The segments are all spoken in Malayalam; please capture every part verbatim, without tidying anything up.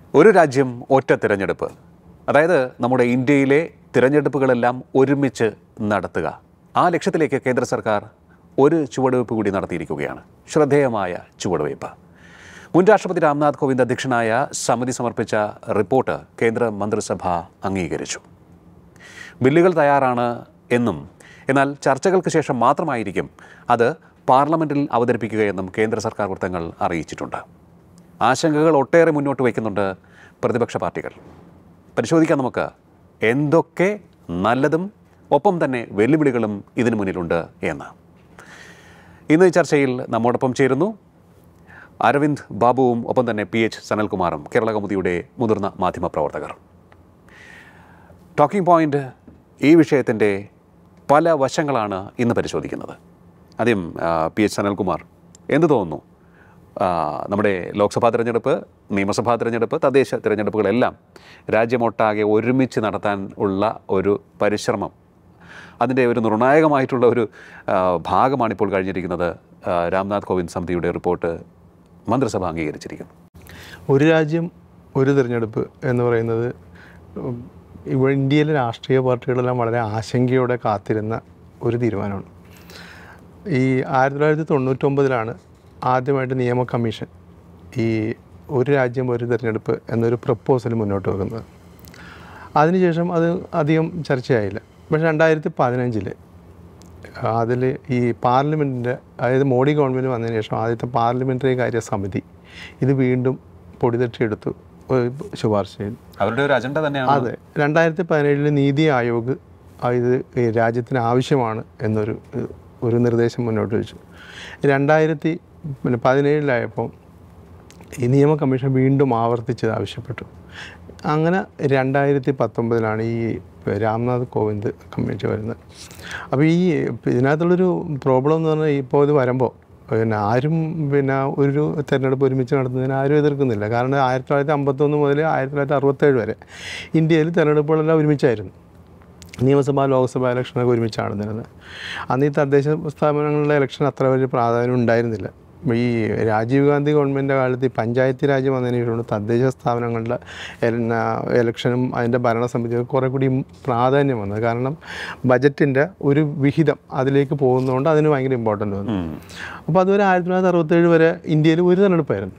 ഒരു രാജ്യം ഒറ്റ തിരഞ്ഞെടുപ്പ്, അതായത് നമ്മുടെ ഇന്ത്യയിലെ തിരഞ്ഞെടുപ്പുകളെല്ലാം ഒരുമിച്ച് നടത്തുക. ആ ലക്ഷ്യത്തിലേക്ക് കേന്ദ്ര സർക്കാർ ഒരു ചുവടുവയ്പ് കൂടി നടത്തിയിരിക്കുകയാണ്. ശ്രദ്ധേയമായ ചുവടുവയ്പ്. മുൻ രാഷ്ട്രപതി രാംനാഥ് കോവിന്ദ് അധ്യക്ഷനായ സമിതി സമർപ്പിച്ച റിപ്പോർട്ട് കേന്ദ്ര മന്ത്രിസഭ അംഗീകരിച്ചു. ബില്ലുകൾ തയ്യാറാണ് എന്നും എന്നാൽ ചർച്ചകൾക്ക് ശേഷം മാത്രമായിരിക്കും അത് പാർലമെൻറ്റിൽ അവതരിപ്പിക്കുകയെന്നും കേന്ദ്ര സർക്കാർ വൃത്തങ്ങൾ അറിയിച്ചിട്ടുണ്ട്. ആശങ്കകൾ ഒട്ടേറെ മുന്നോട്ട് വയ്ക്കുന്നുണ്ട് പ്രതിപക്ഷ പാർട്ടികൾ. പരിശോധിക്കാം നമുക്ക് എന്തൊക്കെ നല്ലതും ഒപ്പം തന്നെ വെല്ലുവിളികളും ഇതിനു മുന്നിലുണ്ട് എന്ന്. ഇന്ന് ഈ ചർച്ചയിൽ നമ്മോടൊപ്പം ചേരുന്നു അരവിന്ദ് ബാബുവും ഒപ്പം തന്നെ പി എച്ച് സനൽകുമാറും, കേരള കൗമുദിയുടെ മുതിർന്ന മാധ്യമപ്രവർത്തകർ. ടോക്കിംഗ് പോയിൻ്റ് ഈ വിഷയത്തിൻ്റെ പല വശങ്ങളാണ് ഇന്ന് പരിശോധിക്കുന്നത്. ആദ്യം പി എച്ച് സനൽകുമാർ, എന്ത് തോന്നുന്നു? നമ്മുടെ ലോക്സഭാ തിരഞ്ഞെടുപ്പ്, നിയമസഭാ തിരഞ്ഞെടുപ്പ്, തദ്ദേശ തിരഞ്ഞെടുപ്പുകളെല്ലാം രാജ്യമൊട്ടാകെ ഒരുമിച്ച് നടത്താൻ ഉള്ള ഒരു പരിശ്രമം, അതിൻ്റെ ഒരു നിർണായകമായിട്ടുള്ള ഒരു ഭാഗമാണിപ്പോൾ കഴിഞ്ഞിരിക്കുന്നത്. രാംനാഥ് കോവിന്ദ് സമിതിയുടെ റിപ്പോർട്ട് മന്ത്രിസഭ അംഗീകരിച്ചിരിക്കുന്നു. ഒരു രാജ്യം ഒരു തിരഞ്ഞെടുപ്പ് എന്ന് പറയുന്നത് ഇവിടെ ഇന്ത്യയിലെ രാഷ്ട്രീയ പാർട്ടികളെല്ലാം വളരെ ആശങ്കയോടെ കാത്തിരുന്ന ഒരു തീരുമാനമാണ്. ഈ ആയിരത്തി തൊള്ളായിരത്തി തൊണ്ണൂറ്റൊമ്പതിലാണ് ആദ്യമായിട്ട് നിയമ കമ്മീഷൻ ഈ ഒരു രാജ്യം ഒരു തിരഞ്ഞെടുപ്പ് എന്നൊരു പ്രപ്പോസൽ മുന്നോട്ട് വെക്കുന്നത്. അതിനുശേഷം അത് അധികം ചർച്ചയായില്ല. പക്ഷേ രണ്ടായിരത്തി പതിനഞ്ചിൽ അതിൽ ഈ പാർലമെൻറ്റിൻ്റെ, അതായത് മോഡി ഗവൺമെൻറ് വന്നതിന് ശേഷം ആദ്യത്തെ പാർലമെൻ്ററി കാര്യ സമിതി ഇത് വീണ്ടും പൊടിതട്ടിയെടുത്തു, ശുപാർശ ചെയ്തു. അവരുടെ ഒരു അജണ്ട തന്നെയാണ്. അതെ, രണ്ടായിരത്തി പതിനേഴിൽ നീതി ആയോഗ് ഇത് രാജ്യത്തിന് ആവശ്യമാണ് എന്നൊരു ഒരു നിർദ്ദേശം മുന്നോട്ട് വെച്ചു. രണ്ടായിരത്തി പിന്നെ പതിനേഴിലായപ്പോൾ ഈ നിയമ കമ്മീഷൻ വീണ്ടും ആവർത്തിച്ചത് ആവശ്യപ്പെട്ടു. അങ്ങനെ രണ്ടായിരത്തി പത്തൊമ്പതിലാണ് ഈ രാംനാഥ് കോവിന്ദ് കമ്മിറ്റി വരുന്നത്. അപ്പോൾ ഈ ഇതിനകത്തുള്ളൊരു പ്രോബ്ലം എന്ന് പറഞ്ഞാൽ ഇപ്പോൾ ഇത് വരുമ്പോൾ പിന്നെ ആരും പിന്നെ ഒരു തിരഞ്ഞെടുപ്പ് ഒരുമിച്ച് നടത്തുന്നതിന് ആരും എതിർക്കുന്നില്ല. കാരണം ആയിരത്തി തൊള്ളായിരത്തി അമ്പത്തൊന്ന് മുതൽ ആയിരത്തി തൊള്ളായിരത്തി അറുപത്തേഴ് വരെ ഇന്ത്യയിൽ തിരഞ്ഞെടുപ്പുകളെല്ലാം ഒരുമിച്ചായിരുന്നു. നിയമസഭ, ലോക്സഭ ഇലക്ഷനൊക്കെ ഒരുമിച്ചാണ് നടന്നത്. അന്ന് ഈ തദ്ദേശ സ്ഥാപനങ്ങളിലെ ഇലക്ഷൻ അത്ര വലിയ പ്രാധാന്യം ഉണ്ടായിരുന്നില്ല. ഈ രാജീവ് ഗാന്ധി ഗവൺമെൻറ്റിൻ്റെ കാലത്ത് ഈ പഞ്ചായത്ത് രാജ് വന്നതിന് ശേഷമാണ് തദ്ദേശ സ്ഥാപനങ്ങളുടെ ഇലക്ഷനും അതിൻ്റെ ഭരണസമിതിയൊക്കെ കുറേ കൂടി പ്രാധാന്യം വന്നത്. കാരണം ബജറ്റിൻ്റെ ഒരു വിഹിതം അതിലേക്ക് പോകുന്നതുകൊണ്ട് അതിന് ഭയങ്കര ഇമ്പോർട്ടൻ്റ് വന്നു. അപ്പോൾ അതുവരെ ആയിരത്തി തൊള്ളായിരത്തി അറുപത്തേഴ് വരെ ഇന്ത്യയിൽ ഒരു തെരഞ്ഞെടുപ്പായിരുന്നു.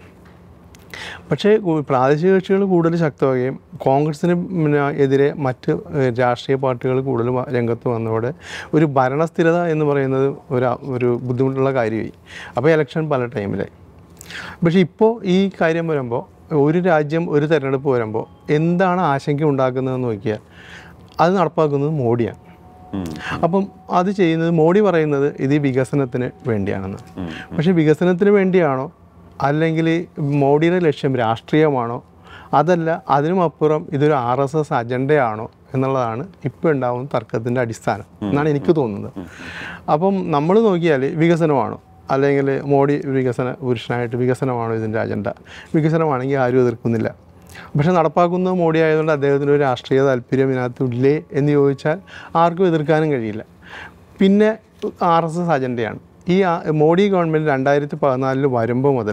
പക്ഷേ പ്രാദേശിക കക്ഷികൾ കൂടുതൽ ശക്തമാവുകയും കോൺഗ്രസിന് എതിരെ മറ്റ് രാഷ്ട്രീയ പാർട്ടികൾ കൂടുതൽ രംഗത്ത് വന്നതോടെ ഒരു ഭരണസ്ഥിരത എന്ന് പറയുന്നത് ഒരു ഒരു ബുദ്ധിമുട്ടുള്ള കാര്യമായി. അപ്പോൾ ഇലക്ഷൻ പല ടൈമിലായി. പക്ഷേ ഇപ്പോൾ ഈ കാര്യം വരുമ്പോൾ, ഒരു രാജ്യം ഒരു തിരഞ്ഞെടുപ്പ് വരുമ്പോൾ എന്താണ് ആശങ്ക ഉണ്ടാക്കുന്നതെന്ന് നോക്കിയാൽ അത് നടപ്പാക്കുന്നത് മോഡിയാണ്. അപ്പം അത് ചെയ്യുന്നത് മോഡി പറയുന്നത് ഇത് വികസനത്തിന് വേണ്ടിയാണെന്ന്. പക്ഷേ വികസനത്തിന് വേണ്ടിയാണോ അല്ലെങ്കിൽ മോഡിയുടെ ലക്ഷ്യം രാഷ്ട്രീയമാണോ, അതല്ല അതിനുമപ്പുറം ഇതൊരു ആർ എസ് എസ് അജണ്ടയാണോ എന്നുള്ളതാണ് ഇപ്പോൾ ഉണ്ടാകുന്ന തർക്കത്തിൻ്റെ അടിസ്ഥാനം എന്നാണ് എനിക്ക് തോന്നുന്നത്. അപ്പം നമ്മൾ നോക്കിയാൽ വികസനമാണോ, അല്ലെങ്കിൽ മോഡി വികസന പുരുഷനായിട്ട് വികസനമാണോ ഇതിൻ്റെ അജണ്ട? വികസനമാണെങ്കിൽ ആരും എതിർക്കുന്നില്ല. പക്ഷെ നടപ്പാക്കുന്നത് മോഡി ആയതുകൊണ്ട് അദ്ദേഹത്തിന് ഒരു രാഷ്ട്രീയ താല്പര്യം ഇതിനകത്തില്ലേ എന്ന് ചോദിച്ചാൽ ആർക്കും എതിർക്കാനും കഴിയില്ല. പിന്നെ ആർ എസ് എസ് അജണ്ടയാണ്. ഈ മോഡി ഗവൺമെൻറ് രണ്ടായിരത്തി പതിനാലിൽ വരുമ്പോൾ മുതൽ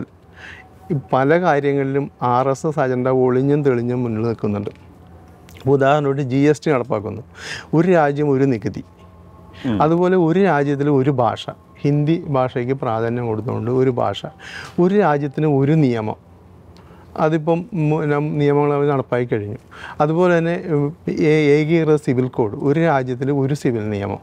പല കാര്യങ്ങളിലും ആർ എസ് എസ് അജണ്ട ഒളിഞ്ഞും തെളിഞ്ഞും മുന്നിൽ നിൽക്കുന്നുണ്ട്. ഉദാഹരണമായിട്ട് ജി എസ് ടി നടപ്പാക്കുന്നു, ഒരു രാജ്യം ഒരു നികുതി. അതുപോലെ ഒരു രാജ്യത്തിൽ ഒരു ഭാഷ, ഹിന്ദി ഭാഷയ്ക്ക് പ്രാധാന്യം കൊടുത്തുകൊണ്ട് ഒരു ഭാഷ, ഒരു രാജ്യത്തിന് ഒരു നിയമം, അതിപ്പം നിയമങ്ങൾ അവർ നടപ്പാക്കി കഴിഞ്ഞു. അതുപോലെ തന്നെ ഏകീകൃത സിവിൽ കോഡ്, ഒരു രാജ്യത്തിൽ ഒരു സിവിൽ നിയമം.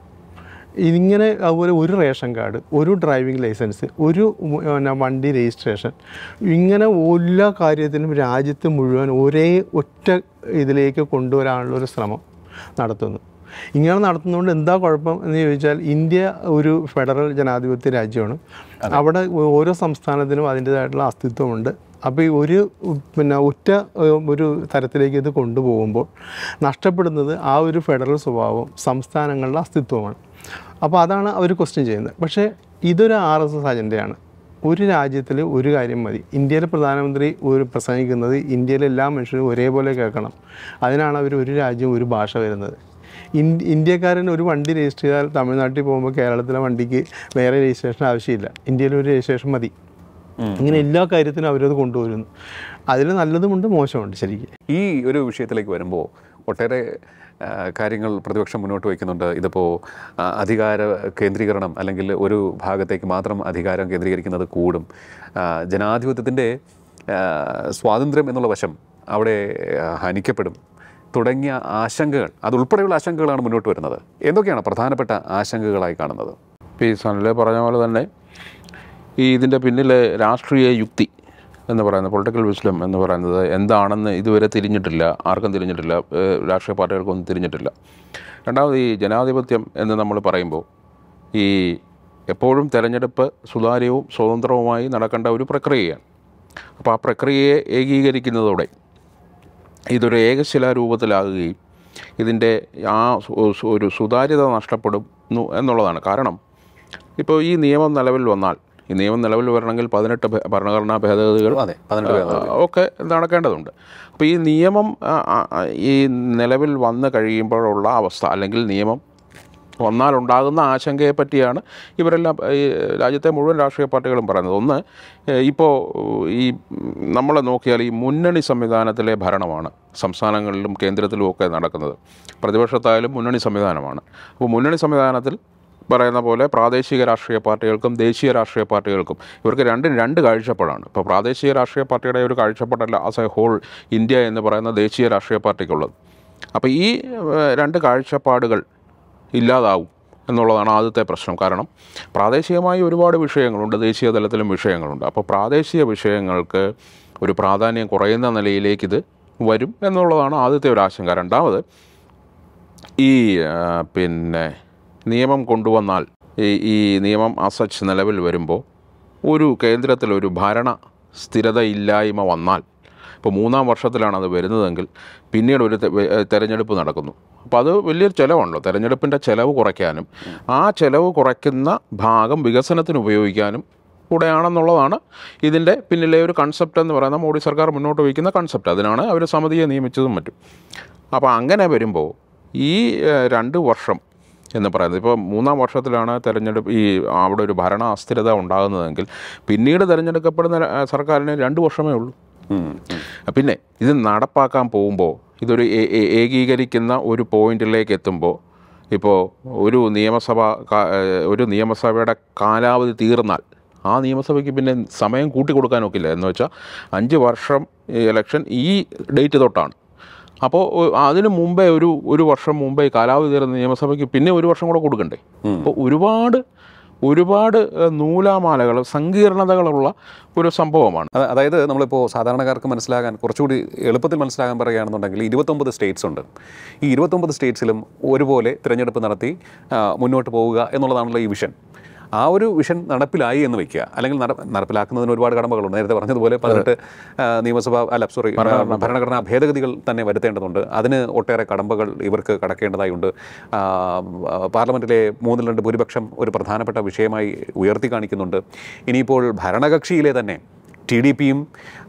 ഇതിങ്ങനെ അതുപോലെ ഒരു റേഷൻ കാർഡ്, ഒരു ഡ്രൈവിംഗ് ലൈസൻസ്, ഒരു വണ്ടി രജിസ്ട്രേഷൻ, ഇങ്ങനെ എല്ലാ കാര്യത്തിനും രാജ്യത്ത് മുഴുവൻ ഒരേ ഒറ്റ ഇതിലേക്ക് കൊണ്ടുവരാനുള്ളൊരു ശ്രമം നടത്തുന്നു. ഇങ്ങനെ നടത്തുന്നതുകൊണ്ട് എന്താ കുഴപ്പം എന്ന് ചോദിച്ചാൽ, ഇന്ത്യ ഒരു ഫെഡറൽ ജനാധിപത്യ രാജ്യമാണ്. അവിടെ ഓരോ സംസ്ഥാനത്തിനും അതിൻ്റേതായിട്ടുള്ള അസ്തിത്വമുണ്ട്. അപ്പോൾ ഈ ഒരു പിന്നെ ഒറ്റ ഒരു തരത്തിലേക്ക് ഇത് കൊണ്ടുപോകുമ്പോൾ നഷ്ടപ്പെടുന്നത് ആ ഒരു ഫെഡറൽ സ്വഭാവം, സംസ്ഥാനങ്ങളുടെ അസ്തിത്വമാണ്. അപ്പോൾ അതാണ് അവർ ക്വസ്റ്റ്യൻ ചെയ്യുന്നത്. പക്ഷേ ഇതൊരു ആർ എസ് എസ് അജണ്ടയാണ്. ഒരു രാജ്യത്തിൽ ഒരു കാര്യം മതി. ഇന്ത്യയിലെ പ്രധാനമന്ത്രി ഒരു പ്രസംഗിക്കുന്നത് ഇന്ത്യയിലെ എല്ലാ മനുഷ്യരും ഒരേപോലെ കേൾക്കണം. അതിനാണ് അവർ ഒരു രാജ്യം ഒരു ഭാഷ വരുന്നത്. ഇന്ത്യക്കാരൻ ഒരു വണ്ടി രജിസ്റ്റർ ചെയ്താൽ തമിഴ്നാട്ടിൽ പോകുമ്പോൾ കേരളത്തിലെ വണ്ടിക്ക് വേറെ രജിസ്ട്രേഷൻ ആവശ്യമില്ല. ഇന്ത്യയിൽ ഒരു രജിസ്ട്രേഷൻ മതി. ഇങ്ങനെ എല്ലാ കാര്യത്തിനും അവരത് കൊണ്ടുവരുന്നു. അതിൽ നല്ലതുമുണ്ട് മോശമുണ്ട്. ശരിക്കും ഈ ഒരു വിഷയത്തിലേക്ക് വരുമ്പോൾ ഒട്ടേറെ കാര്യങ്ങൾ പ്രതിപക്ഷം മുന്നോട്ട് വയ്ക്കുന്നുണ്ട്. ഇതിപ്പോൾ അധികാര കേന്ദ്രീകരണം അല്ലെങ്കിൽ ഒരു ഭാഗത്തേക്ക് മാത്രം അധികാരം കേന്ദ്രീകരിക്കുന്നത് കൂടും, ജനാധിപത്യത്തിൻ്റെ സ്വാതന്ത്ര്യം എന്നുള്ള വശം അവിടെ ഹനിക്കപ്പെടും തുടങ്ങിയ ആശങ്കകൾ, അതുൾപ്പെടെയുള്ള ആശങ്കകളാണ് മുന്നോട്ട് വരുന്നത്. എന്തൊക്കെയാണ് പ്രധാനപ്പെട്ട ആശങ്കകളായി കാണുന്നത്? പി സനലെ പറഞ്ഞ പോലെ തന്നെ ഈ ഇതിൻ്റെ പിന്നിലെ രാഷ്ട്രീയ യുക്തി എന്ന് പറയുന്നത്, പൊളിറ്റിക്കൽ വിസ്ഡം എന്ന് പറയുന്നത് എന്താണെന്ന് ഇതുവരെ തിരിഞ്ഞിട്ടില്ല, ആർക്കും തിരിഞ്ഞിട്ടില്ല, രാഷ്ട്രീയ പാർട്ടികൾക്കൊന്നും തിരിഞ്ഞിട്ടില്ല. രണ്ടാമത് ഈ ജനാധിപത്യം എന്ന് നമ്മൾ പറയുമ്പോൾ ഈ എപ്പോഴും തെരഞ്ഞെടുപ്പ് സുതാര്യവും സ്വതന്ത്രവുമായി നടക്കേണ്ട ഒരു പ്രക്രിയയാണ്. അപ്പോൾ ആ പ്രക്രിയയെ ഏകീകരിക്കുന്നതോടെ ഇതൊരു ഏകശിലാരൂപത്തിലാകുകയും ഇതിൻ്റെ ആ ഒരു സുതാര്യത നഷ്ടപ്പെടുന്നു എന്നുള്ളതാണ്. കാരണം ഇപ്പോൾ ഈ നിയമം നിലവിൽ വന്നാൽ, ഈ നിയമം നിലവിൽ വരണമെങ്കിൽ പതിനെട്ട് ഭരണഘടനാ ഭേദഗതികൾ ഒക്കെ നടക്കേണ്ടതുണ്ട്. അപ്പോൾ ഈ നിയമം ഈ നിലവിൽ വന്നു കഴിയുമ്പോഴുള്ള അവസ്ഥ, അല്ലെങ്കിൽ നിയമം വന്നാലുണ്ടാകുന്ന ആശങ്കയെ പറ്റിയാണ് ഇവരെല്ലാം, ഈ രാജ്യത്തെ മുഴുവൻ രാഷ്ട്രീയ പാർട്ടികളും പറയുന്നത്. ഒന്ന്, ഇപ്പോൾ ഈ നമ്മൾ നോക്കിയാൽ ഈ മുന്നണി സംവിധാനത്തിലെ ഭരണമാണ് സംസ്ഥാനങ്ങളിലും കേന്ദ്രത്തിലും ഒക്കെ നടക്കുന്നത്. പ്രതിപക്ഷത്തായാലും മുന്നണി സംവിധാനമാണ്. അപ്പോൾ മുന്നണി സംവിധാനത്തിൽ പറയുന്ന പോലെ പ്രാദേശിക രാഷ്ട്രീയ പാർട്ടികൾക്കും ദേശീയ രാഷ്ട്രീയ പാർട്ടികൾക്കും ഇവർക്ക് രണ്ടും രണ്ട് കാഴ്ചപ്പാടാണ്. ഇപ്പോൾ പ്രാദേശിക രാഷ്ട്രീയ പാർട്ടിയുടെ ഒരു കാഴ്ചപ്പാടല്ല ആസ് എ ഹോൾ ഇന്ത്യ എന്ന് പറയുന്ന ദേശീയ രാഷ്ട്രീയ പാർട്ടിക്കുള്ളത്. അപ്പോൾ ഈ രണ്ട് കാഴ്ചപ്പാടുകൾ ഇല്ലാതാവും എന്നുള്ളതാണ് ആദ്യത്തെ പ്രശ്നം. കാരണം പ്രാദേശികമായി ഒരുപാട് വിഷയങ്ങളുണ്ട്, ദേശീയ തലത്തിലും വിഷയങ്ങളുണ്ട്. അപ്പോൾ പ്രാദേശിക വിഷയങ്ങൾക്ക് ഒരു പ്രാധാന്യം കുറയുന്ന നിലയിലേക്ക് ഇത് വരും എന്നുള്ളതാണ് ആദ്യത്തെ ഒരു ആശങ്ക. രണ്ടാമത്, ഈ പിന്നെ നിയമം കൊണ്ടുവന്നാൽ, ഈ ഈ നിയമം അസച്ച് നിലവിൽ വരുമ്പോൾ ഒരു കേന്ദ്രത്തിലൊരു ഭരണ സ്ഥിരതയില്ലായ്മ വന്നാൽ, ഇപ്പോൾ മൂന്നാം വർഷത്തിലാണ് അത് വരുന്നതെങ്കിൽ പിന്നീട് ഒരു തെരഞ്ഞെടുപ്പ് നടക്കുന്നു. അപ്പോൾ അത് വലിയൊരു ചിലവാണല്ലോ. തെരഞ്ഞെടുപ്പിൻ്റെ ചിലവ് കുറയ്ക്കാനും ആ ചിലവ് കുറയ്ക്കുന്ന ഭാഗം വികസനത്തിന് ഉപയോഗിക്കാനും കൂടെയാണെന്നുള്ളതാണ് ഇതിൻ്റെ പിന്നിലെ ഒരു കൺസെപ്റ്റ് എന്ന് പറയുന്ന മോഡി സർക്കാർ മുന്നോട്ട് വയ്ക്കുന്ന കൺസെപ്റ്റ്. അതിനാണ് അവർ സമിതിയെ നിയമിച്ചതും മറ്റും. അപ്പോൾ അങ്ങനെ വരുമ്പോൾ ഈ രണ്ട് വർഷം എന്ന് പറയുന്നത്, ഇപ്പോൾ മൂന്നാം വർഷത്തിലാണ് തെരഞ്ഞെടുപ്പ്, ഈ അവിടെ ഒരു ഭരണ അസ്ഥിരത ഉണ്ടാകുന്നതെങ്കിൽ പിന്നീട് തിരഞ്ഞെടുക്കപ്പെടുന്ന സർക്കാരിന് രണ്ട് വർഷമേ ഉള്ളൂ. പിന്നെ ഇത് നടപ്പാക്കാൻ പോകുമ്പോൾ ഇതൊരു ഏകീകരിക്കുന്ന ഒരു പോയിന്റിലേക്ക് എത്തുമ്പോൾ, ഇപ്പോൾ ഒരു നിയമസഭ ഒരു നിയമസഭയുടെ കാലാവധി തീർന്നാൽ ആ നിയമസഭയ്ക്ക് പിന്നെ സമയം കൂട്ടിക്കൊടുക്കാൻ ഒക്കില്ല. എന്ന് വെച്ചാൽ അഞ്ച് വർഷം ഇലക്ഷൻ ഈ ഡേറ്റ് തൊട്ടാണ്. അപ്പോൾ അതിന് മുമ്പേ ഒരു ഒരു വർഷം മുമ്പേ കാലാവധി തീർന്ന നിയമസഭയ്ക്ക് പിന്നെ ഒരു വർഷം കൂടെ കൊടുക്കണ്ടേ? അപ്പോൾ ഒരുപാട് ഒരുപാട് നൂലാമാലകൾ, സങ്കീർണതകളുള്ള ഒരു സംഭവമാണ്. അതായത് നമ്മളിപ്പോൾ സാധാരണക്കാർക്ക് മനസ്സിലാകാൻ കുറച്ചുകൂടി എളുപ്പത്തിൽ മനസ്സിലാകാൻ പറയുകയാണെന്നുണ്ടെങ്കിൽ ഇരുപത്തൊമ്പത് സ്റ്റേറ്റ്സ് ഉണ്ട്. ഈ ഇരുപത്തൊമ്പത് സ്റ്റേറ്റ്സിലും ഒരുപോലെ തിരഞ്ഞെടുപ്പ് നടത്തി മുന്നോട്ട് പോവുക എന്നുള്ളതാണല്ലോ ഈ വിഷൻ. ആ ഒരു വിഷൻ നടപ്പിലായി എന്ന് വയ്ക്കുക, അല്ലെങ്കിൽ നടപ്പിലാക്കുന്നതിന് ഒരുപാട് കടമകളുണ്ട്. നേരത്തെ പറഞ്ഞതുപോലെ പതിനെട്ട് നിയമസഭ അല്ല സോറി ഭരണഘടനാ ഭേദഗതികൾ തന്നെ വരുത്തേണ്ടതുണ്ട്. അതിന് ഒട്ടേറെ കടമ്പകൾ ഇവർക്ക് കടക്കേണ്ടതായുണ്ട്. പാർലമെൻറ്റിലെ മൂന്നിൽ രണ്ട് ഭൂരിപക്ഷം ഒരു പ്രധാനപ്പെട്ട വിഷയമായി ഉയർത്തി കാണിക്കുന്നുണ്ട്. ഇനിയിപ്പോൾ ഭരണകക്ഷിയിലെ തന്നെ ടി ഡി പിയും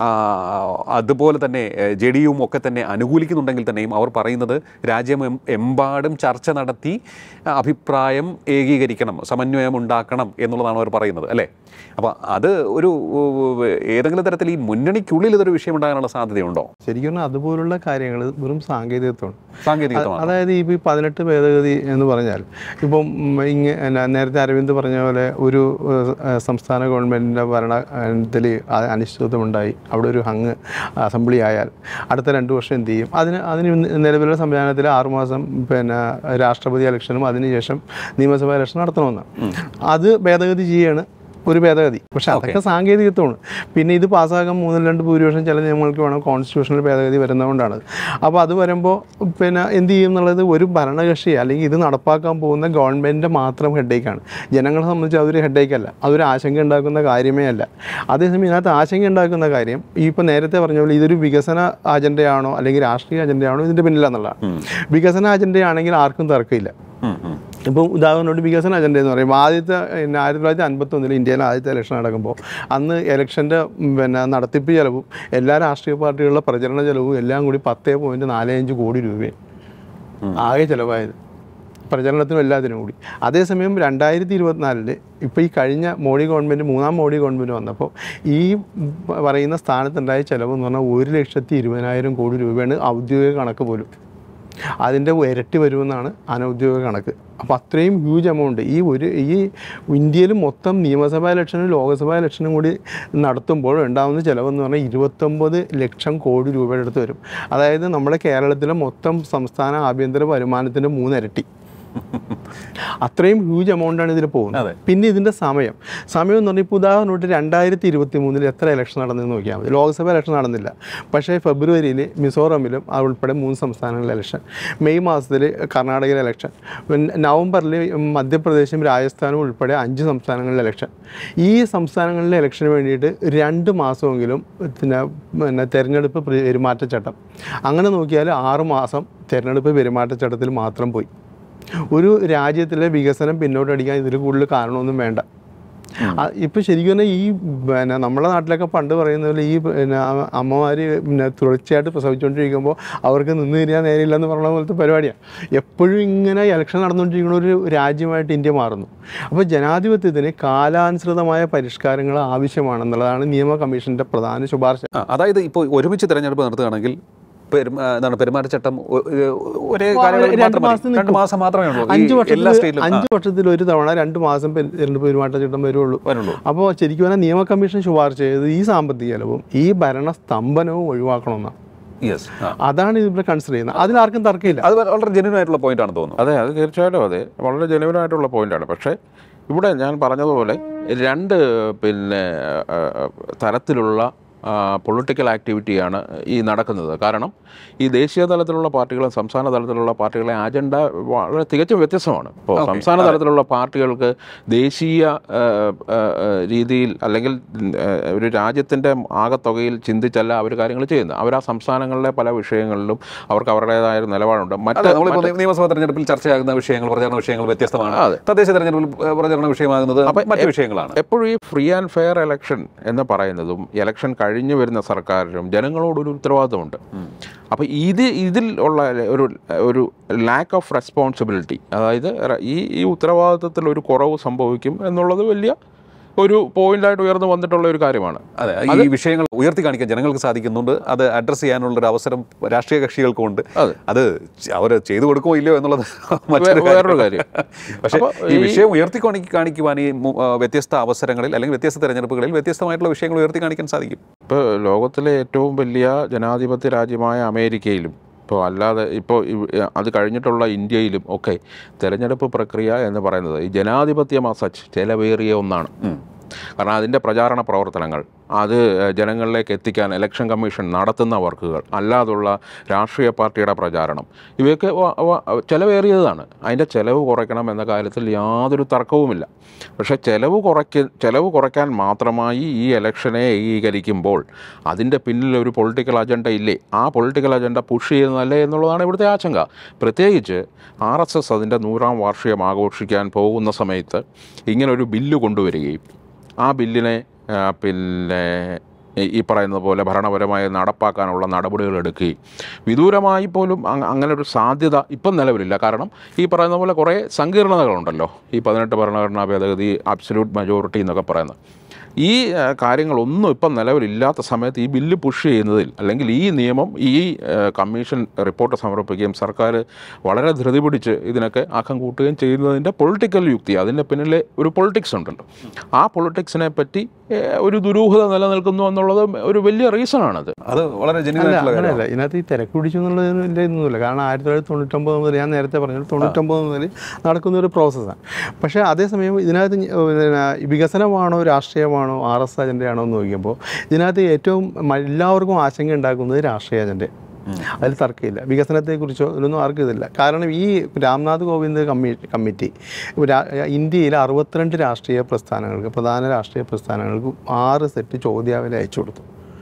അതുപോലെ തന്നെ ജെ ഡി യുവും ഒക്കെ തന്നെ അനുകൂലിക്കുന്നുണ്ടെങ്കിൽ തന്നെയും അവർ പറയുന്നത് രാജ്യം എമ്പാടും ചർച്ച നടത്തി അഭിപ്രായം ഏകീകരിക്കണം, സമന്വയം ഉണ്ടാക്കണം എന്നുള്ളതാണ് അവർ പറയുന്നത്, അല്ലേ? അപ്പോൾ അത് ഒരു ഏതെങ്കിലും തരത്തിൽ ഈ മുന്നണിക്കുള്ളിൽ ഇതൊരു വിഷയം ഉണ്ടാകാനുള്ള സാധ്യതയുണ്ടോ? ശരിക്കും പറഞ്ഞാൽ അതുപോലുള്ള കാര്യങ്ങൾ വെറും സാങ്കേതികത്വമാണ്. സാങ്കേതികത്വമാണ്. അതായത് ഇപ്പോൾ ഈ പതിനെട്ട് ഭേദഗതി എന്ന് പറഞ്ഞാൽ, ഇപ്പം ഇങ്ങനെ നേരത്തെ അരവിന്ദ് പറഞ്ഞ പോലെ ഒരു സംസ്ഥാന ഗവൺമെൻറ്റിൻ്റെ ഭരണത്തിൽ അനിശ്ചിതത്വമുണ്ടായി, അവിടെ ഒരു ഹങ് അസംബ്ലി ആയാൽ അടുത്ത രണ്ട് വർഷം എന്ത് ചെയ്യും? അതിന് അതിന് നിലവിലുള്ള സംവിധാനത്തിൽ ആറുമാസം പിന്നെ രാഷ്ട്രപതി ഇലക്ഷനും അതിനുശേഷം നിയമസഭാ ഇലക്ഷൻ നടത്തണമെന്നാണ്. അത് ഭേദഗതി ചെയ്യാണ് ഒരു ഭേദഗതി. പക്ഷേ അതൊക്കെ സാങ്കേതികത്വമാണ്. പിന്നെ ഇത് പാസ്സാക്കാൻ മൂന്നിൽ രണ്ട് ഭൂരിപക്ഷം ചില നിയമങ്ങൾക്ക് വേണം, കോൺസ്റ്റിറ്റ്യൂഷണൽ ഭേദഗതി വരുന്നതുകൊണ്ടാണ്. അപ്പോൾ അത് വരുമ്പോൾ പിന്നെ എന്ത് ചെയ്യും എന്നുള്ളത് ഒരു ഭരണകക്ഷി അല്ലെങ്കിൽ ഇത് നടപ്പാക്കാൻ പോകുന്ന ഗവൺമെൻറ്റിൻ്റെ മാത്രം ഹെഡേക്കാണ്. ജനങ്ങളെ സംബന്ധിച്ച് അതൊരു ഹെഡേക്കല്ല, അതൊരു ആശങ്ക ഉണ്ടാക്കുന്ന കാര്യമേ അല്ല. അതേസമയം ഇതിനകത്ത് ആശങ്ക ഉണ്ടാക്കുന്ന കാര്യം ഈ ഇപ്പോൾ നേരത്തെ പറഞ്ഞ പോലെ ഇതൊരു വികസന അജണ്ടയാണോ അല്ലെങ്കിൽ രാഷ്ട്രീയ അജണ്ടയാണോ ഇതിൻ്റെ പിന്നിലെന്നുള്ളതാണ്. വികസന അജണ്ടയാണെങ്കിൽ ആർക്കും തർക്കമില്ല. ഇപ്പം ഉദാഹരണമായിട്ട് വികസന അജണ്ട എന്ന് പറയുമ്പോൾ ആദ്യത്തെ പിന്നെ ആയിരത്തി തൊള്ളായിരത്തി അൻപത്തൊന്നിൽ ഇന്ത്യയിലെ ആദ്യത്തെ ഇലക്ഷൻ നടക്കുമ്പോൾ അന്ന് ഇലക്ഷൻ്റെ പിന്നെ നടത്തിപ്പ് ചിലവും എല്ലാ രാഷ്ട്രീയ പാർട്ടികളുടെ പ്രചരണ ചിലവും എല്ലാം കൂടി പത്തേ പോയിൻറ്റ് നാല് അഞ്ച് കോടി രൂപയും ആകെ ചിലവായത്. പ്രചരണത്തിനും എല്ലാത്തിനും കൂടി. അതേസമയം രണ്ടായിരത്തി ഇരുപത്തിനാലില് ഇപ്പോൾ ഈ കഴിഞ്ഞ മോഡി ഗവൺമെൻറ് മൂന്നാം മോഡി ഗവൺമെൻറ് വന്നപ്പോൾ ഈ പറയുന്ന സ്ഥാനത്തുണ്ടായ ചിലവ് എന്ന് പറഞ്ഞാൽ ഒരു ലക്ഷത്തി ഇരുപതിനായിരം കോടി രൂപയാണ് ഔദ്യോഗിക കണക്ക് പോലും. അതിൻ്റെ ഇരട്ടി വരുമെന്നാണ് അനൗദ്യോഗിക കണക്ക്. അപ്പോൾ അത്രയും ഹ്യൂജ് എമൗണ്ട് ഈ ഒരു ഈ ഇന്ത്യയിൽ മൊത്തം നിയമസഭാ ഇലക്ഷനും ലോക്സഭാ ഇലക്ഷനും കൂടി നടത്തുമ്പോൾ ഉണ്ടാകുന്ന ചിലവെന്ന് പറഞ്ഞാൽ ഇരുപത്തൊമ്പത് ലക്ഷം കോടി രൂപയുടെ അടുത്ത് വരും. അതായത് നമ്മുടെ കേരളത്തിലെ മൊത്തം സംസ്ഥാന ആഭ്യന്തര വരുമാനത്തിൻ്റെ മൂന്നിരട്ടി. അത്രയും ഹ്യൂജ് എമൗണ്ടാണ് ഇതിൽ പോകുന്നത്. പിന്നെ ഇതിൻ്റെ സമയം സമയം എന്ന് പറഞ്ഞാൽ ഇപ്പോൾ ഉദാഹരണമായിട്ട് രണ്ടായിരത്തി ഇരുപത്തി മൂന്നിൽ എത്ര ഇലക്ഷൻ നടന്നെന്ന് നോക്കിയാൽ മതി. ലോക്സഭ ഇലക്ഷൻ നടന്നില്ല, പക്ഷേ ഫെബ്രുവരിയിൽ മിസോറമിലും അതുൾപ്പെടെ മൂന്ന് സംസ്ഥാനങ്ങളിലെ ഇലക്ഷൻ, മെയ് മാസത്തിൽ കർണാടകയിലെ ഇലക്ഷൻ, നവംബറിൽ മധ്യപ്രദേശും രാജസ്ഥാനും ഉൾപ്പെടെ അഞ്ച് സംസ്ഥാനങ്ങളിലെ ഇലക്ഷൻ. ഈ സംസ്ഥാനങ്ങളിലെ ഇലക്ഷന് വേണ്ടിയിട്ട് രണ്ട് മാസമെങ്കിലും പിന്നെ പിന്നെ തിരഞ്ഞെടുപ്പ് പെരുമാറ്റച്ചട്ടം, അങ്ങനെ നോക്കിയാൽ ആറ് മാസം തിരഞ്ഞെടുപ്പ് പെരുമാറ്റച്ചട്ടത്തിൽ മാത്രം പോയി. ഒരു രാജ്യത്തിലെ വികസനം പിന്നോട്ടടിക്കാൻ ഇതിൽ കൂടുതൽ കാരണമൊന്നും വേണ്ട. ഇപ്പം ശരിക്കും പറഞ്ഞാൽ ഈ പിന്നെ നമ്മുടെ നാട്ടിലൊക്കെ പണ്ട് പറയുന്ന പോലെ ഈ പിന്നെ അമ്മമാർ പിന്നെ തുടർച്ചയായിട്ട് പ്രസവിച്ചുകൊണ്ടിരിക്കുമ്പോൾ അവർക്ക് നിന്ന് തിരിയാൻ നേരില്ലെന്ന് പറഞ്ഞ പോലത്തെ പരിപാടിയാണ്. എപ്പോഴും ഇങ്ങനെ ഇലക്ഷൻ നടന്നുകൊണ്ടിരിക്കുന്ന ഒരു രാജ്യമായിട്ട് ഇന്ത്യ മാറുന്നു. അപ്പോൾ ജനാധിപത്യത്തിന് കാലാനുസൃതമായ പരിഷ്കാരങ്ങൾ ആവശ്യമാണെന്നുള്ളതാണ് നിയമ കമ്മീഷൻ്റെ പ്രധാന ശുപാർശ. അതായത് ഇപ്പോൾ ഒരുമിച്ച് തിരഞ്ഞെടുപ്പ് നടത്തുകയാണെങ്കിൽ എന്താണ് പെരുമാറ്റച്ചട്ടം ഒരേ രണ്ട് മാസം രണ്ട് മാസം മാത്രമേ ഉള്ളൂ. അഞ്ച് വർഷത്തിൽ അഞ്ച് വർഷത്തിൽ ഒരു തവണ രണ്ട് മാസം തിരഞ്ഞെടുപ്പ് പെരുമാറ്റച്ചട്ടം വരുള്ളൂ. അപ്പോൾ ശരിക്കും പറഞ്ഞാൽ നിയമ കമ്മീഷൻ ശുപാർശ ചെയ്തത് ഈ സാമ്പത്തിക ചെലവും ഈ ഭരണ സ്തംഭനവും ഒഴിവാക്കണമെന്നാണ്. യെസ്, അതാണ് ഇതിവിടെ കൺസിഡർ ചെയ്യുന്നത്. അതിലാർക്കും തർക്കമില്ല. അത് വളരെ ജെന്യൂൻ ആയിട്ടുള്ള പോയിന്റ് ആണ് തോന്നുന്നു. അതെ, അത് തീർച്ചയായിട്ടും അതെ, വളരെ ജെന്യൂൻ ആയിട്ടുള്ള പോയിന്റാണ്. പക്ഷേ ഇവിടെ ഞാൻ പറഞ്ഞതുപോലെ രണ്ട് പിന്നെ തരത്തിലുള്ള പൊളിറ്റിക്കൽ ആക്ടിവിറ്റിയാണ് ഈ നടക്കുന്നത്. കാരണം ഈ ദേശീയ തലത്തിലുള്ള പാർട്ടികളും സംസ്ഥാന തലത്തിലുള്ള പാർട്ടികളെ അജണ്ട വളരെ തികച്ചും വ്യത്യസ്തമാണ്. ഇപ്പോൾ സംസ്ഥാന തലത്തിലുള്ള പാർട്ടികൾക്ക് ദേശീയ രീതിയിൽ അല്ലെങ്കിൽ ഒരു രാജ്യത്തിൻ്റെ ആകത്തുകയിൽ ചിന്തിച്ചല്ല അവർ കാര്യങ്ങൾ ചെയ്യുന്നത്. അവർ ആ സംസ്ഥാനങ്ങളിലെ പല വിഷയങ്ങളിലും അവർക്ക് അവരുടേതായ ഒരു നിലപാടുണ്ട്. മറ്റ് നിയമസഭാ തെരഞ്ഞെടുപ്പിൽ ചർച്ചയാകുന്ന വിഷയങ്ങൾ, പ്രചാരണ വിഷയങ്ങൾ വ്യത്യസ്തമാണ്. തദ്ദേശ തെരഞ്ഞെടുപ്പിൽ പ്രചാരണ വിഷയമാകുന്നത് മറ്റു വിഷയങ്ങളാണ്. എപ്പോഴും ഈ ഫ്രീ ആൻഡ് ഫെയർ ഇലക്ഷൻ എന്ന് പറയുന്നതും ഇലക്ഷൻ കഴിഞ്ഞു വരുന്ന സർക്കാരിനും ജനങ്ങളോടൊരു ഉത്തരവാദിത്തമുണ്ട്. അപ്പോൾ ഇത് ഇതിൽ ഉള്ള ഒരു ഒരു ലാക്ക് ഓഫ് റെസ്പോൺസിബിലിറ്റി, അതായത് ഈ ഈ ഉത്തരവാദിത്തത്തിൽ ഒരു കുറവ് സംഭവിക്കും എന്നുള്ളത് വലിയ ഒരു പോയിന്റായിട്ട് ഉയർന്നു വന്നിട്ടുള്ള ഒരു കാര്യമാണ്. അതെ, ഈ വിഷയങ്ങൾ ഉയർത്തി കാണിക്കാൻ ജനങ്ങൾക്ക് സാധിക്കുന്നുണ്ട്. അത് അഡ്രസ്സ് ചെയ്യാനുള്ളൊരു അവസരം രാഷ്ട്രീയ കക്ഷികൾക്കുണ്ട്. അത് അവർ ചെയ്തു കൊടുക്കുമോ ഇല്ലയോ എന്നുള്ളത് വേറൊരു കാര്യം. പക്ഷേ ഈ വിഷയം ഉയർത്തി കാണിക്കുവാൻ ഈ വ്യത്യസ്ത അവസരങ്ങളിൽ അല്ലെങ്കിൽ വ്യത്യസ്ത തെരഞ്ഞെടുപ്പുകളിൽ വ്യത്യസ്തമായിട്ടുള്ള വിഷയങ്ങൾ ഉയർത്തി കാണിക്കാൻ സാധിക്കും. ഇപ്പോൾ ലോകത്തിലെ ഏറ്റവും വലിയ ജനാധിപത്യ രാജ്യമായ അമേരിക്കയിലും ഇപ്പോൾ അല്ലാതെ ഇപ്പോൾ അത് കഴിഞ്ഞിട്ടുള്ള ഇന്ത്യയിലും ഒക്കെ തെരഞ്ഞെടുപ്പ് പ്രക്രിയ എന്ന് പറയുന്നത് ഈ ജനാധിപത്യം സച്ച് ചിലവേറിയ ഒന്നാണ്. കാരണം അതിൻ്റെ പ്രചാരണ പ്രവർത്തനങ്ങൾ, അത് ജനങ്ങളിലേക്ക് എത്തിക്കാൻ ഇലക്ഷൻ കമ്മീഷൻ നടത്തുന്ന വർക്കുകൾ, അല്ലാതുള്ള രാഷ്ട്രീയ പാർട്ടിയുടെ പ്രചാരണം, ഇവയൊക്കെ ചിലവേറിയതാണ്. അതിൻ്റെ ചിലവ് കുറയ്ക്കണം എന്ന കാര്യത്തിൽ യാതൊരു തർക്കവുമില്ല. പക്ഷേ ചിലവ് കുറയ്ക്ക ചിലവ് കുറയ്ക്കാൻ മാത്രമായി ഈ ഇലക്ഷനെ ഏകീകരിക്കുമ്പോൾ അതിൻ്റെ പിന്നിൽ ഒരു പൊളിറ്റിക്കൽ അജണ്ട ഇല്ലേ? ആ പൊളിറ്റിക്കൽ അജണ്ട പുഷ് ചെയ്യുന്നതല്ലേ എന്നുള്ളതാണ് ഇവിടുത്തെ ആശങ്ക. പ്രത്യേകിച്ച് ആർ എസ് എസ് അതിൻ്റെ നൂറാം വാർഷികം ആഘോഷിക്കാൻ പോകുന്ന സമയത്ത് ഇങ്ങനൊരു ബില്ല് കൊണ്ടുവരികയും ആ ബില്ലിനെ പിന്നെ ഈ പറയുന്നത് പോലെ ഭരണപരമായി നടപ്പാക്കാനുള്ള നടപടികൾ എടുക്കുകയും വിദൂരമായി പോലും അങ്ങനെ ഒരു സാധ്യത ഇപ്പം നിലവിലില്ല. കാരണം ഈ പറയുന്ന പോലെ കുറേ സങ്കീർണതകളുണ്ടല്ലോ. ഈ പതിനെട്ട് ഭരണഘടനാ ഭേദഗതി, അബ്സല്യൂട്ട് മജോറിറ്റി എന്നൊക്കെ പറയുന്നത്, ഈ കാര്യങ്ങളൊന്നും ഇപ്പം നിലവിലില്ലാത്ത സമയത്ത് ഈ ബില്ല് പുഷ് ചെയ്യുന്നതിൽ അല്ലെങ്കിൽ ഈ നിയമം ഈ കമ്മീഷൻ റിപ്പോർട്ട് സമർപ്പിക്കുകയും സർക്കാർ വളരെ ധൃതി പിടിച്ച് ഇതിനൊക്കെ ആക്കം കൂട്ടുകയും ചെയ്യുന്നതിൻ്റെ പൊളിറ്റിക്കൽ യുക്തി, അതിൻ്റെ പിന്നിലെ ഒരു പൊളിറ്റിക്സ് ഉണ്ടല്ലോ. ആ പൊളിറ്റിക്സിനെ പറ്റി ഒരു ദുരൂഹത നിലനിൽക്കുന്നു എന്നുള്ളത് ഒരു വലിയ റീസണാണത്. അത് വളരെ അങ്ങനെയല്ല, ഇതിനകത്ത് ഈ തിരക്ക് പിടിച്ചു എന്നുള്ളതിൻ്റെ ഇതൊന്നുമില്ല. കാരണം ആയിരത്തി തൊള്ളായിരത്തി തൊണ്ണൂറ്റൊമ്പത് മുതൽ ഞാൻ നേരത്തെ പറഞ്ഞു തൊണ്ണൂറ്റൊമ്പത് മുതൽ നടക്കുന്ന ഒരു പ്രോസസ്സാണ്. പക്ഷേ അതേസമയം ഇതിനകത്ത് വികസനമാണോ രാഷ്ട്രീയമാണോ ആർ എസ് അജണ്ടയാണോ എന്ന് നോക്കിയപ്പോൾ ഇതിനകത്ത് ഏറ്റവും എല്ലാവർക്കും ആശങ്ക ഉണ്ടാക്കുന്നത് രാഷ്ട്രീയ അജണ്ട. അതിൽ തർക്കമില്ല. വികസനത്തെക്കുറിച്ചോ ഇതിലൊന്നും ആർക്കും ഇതില്ല. കാരണം ഈ രാംനാഥ് കോവിന്ദ് കമ്മീ കമ്മിറ്റി ഇന്ത്യയിൽ അറുപത്തിരണ്ട് രാഷ്ട്രീയ പ്രസ്ഥാനങ്ങൾക്ക് പ്രധാന രാഷ്ട്രീയ പ്രസ്ഥാനങ്ങൾക്ക് ആറ് സെറ്റ് ചോദ്യാവലി അയച്ചു കൊടുത്തു